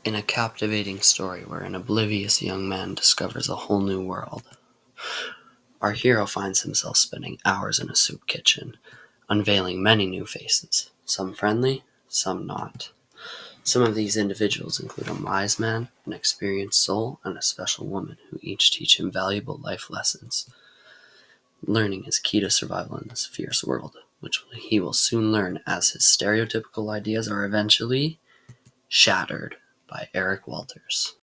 In a captivating story where an oblivious young man discovers a whole new world, our hero finds himself spending hours in a soup kitchen, unveiling many new faces, some friendly, some not. Some of these individuals include a wise man, an experienced soul, and a special woman who each teach him valuable life lessons. Learning is key to survival in this fierce world, which he will soon learn as his stereotypical ideas are eventually shattered by Eric Walters.